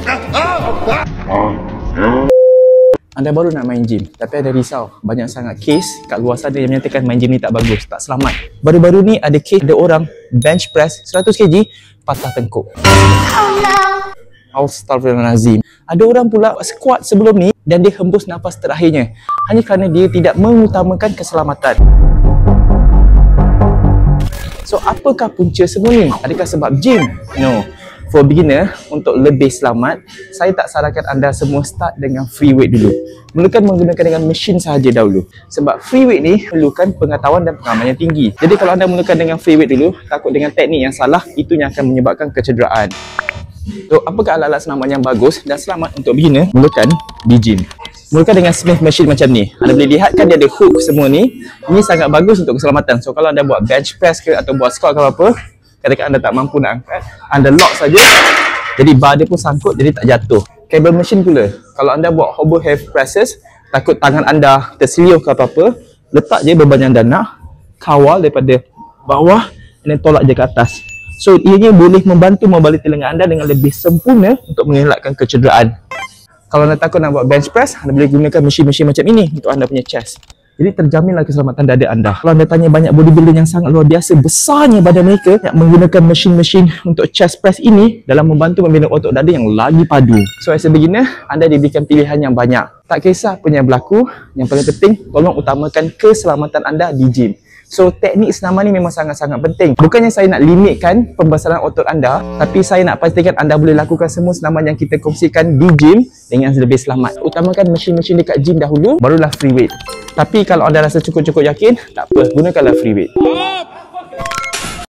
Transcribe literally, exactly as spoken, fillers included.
Anda baru nak main gym, tapi ada risau. Banyak sangat case kat luar sana yang menyatakan main gym ni tak bagus, tak selamat. Baru-baru ni ada case ada orang bench press seratus kilogram patah tengkuk. Oh no. Astaghfirullahalazim. Ada orang pula squat sebelum ni dan dia hembus nafas terakhirnya hanya kerana dia tidak mengutamakan keselamatan. So, apakah punca semua ni? Adakah sebab gym? No. For beginner, untuk lebih selamat, saya tak sarankan anda semua start dengan free weight dulu. Mulakan menggunakan dengan mesin sahaja dahulu. Sebab free weight ni perlukan pengetahuan dan pengalaman yang tinggi. Jadi kalau anda mulakan dengan free weight dulu, takut dengan teknik yang salah, itu yang akan menyebabkan kecederaan. So, apakah alat-alat selamat yang bagus dan selamat untuk beginner? Mulakan di gym. Mulakan dengan Smith machine macam ni. Anda boleh lihat kan dia ada hook semua ni. Ini sangat bagus untuk keselamatan. So, kalau anda buat bench press ke atau buat squat ke apa, katakan anda tak mampu nak angkat, anda lock saja, jadi bar dia pun sangkut, jadi tak jatuh. Cable machine pula, kalau anda buat overhead presses, takut tangan anda tersilio ke apa-apa, letak je beban yang anda nak, kawal daripada bawah dan tolak je ke atas. So ianya boleh membantu membalik telinga anda dengan lebih sempurna untuk mengelakkan kecederaan. Kalau anda takut nak buat bench press, anda boleh gunakan mesin-mesin macam ini untuk anda punya chest. Jadi terjaminlah keselamatan dada anda. Kalau anda tanya banyak bodybuilder yang sangat luar biasa besarnya badan mereka yang menggunakan mesin-mesin untuk chest press ini dalam membantu membina otot dada yang lagi padu. So as a beginner, anda diberikan pilihan yang banyak. Tak kisah apa yang berlaku, yang paling penting tolong utamakan keselamatan anda di gym. So teknik senaman ni memang sangat-sangat penting. Bukannya saya nak limitkan pembesaran otot anda, tapi saya nak pastikan anda boleh lakukan semua senaman yang kita kongsikan di gym dengan lebih selamat. Utamakan mesin-mesin dekat gym dahulu, barulah free weight. Tapi kalau anda rasa cukup-cukup yakin, tak apa, gunakanlah free weight.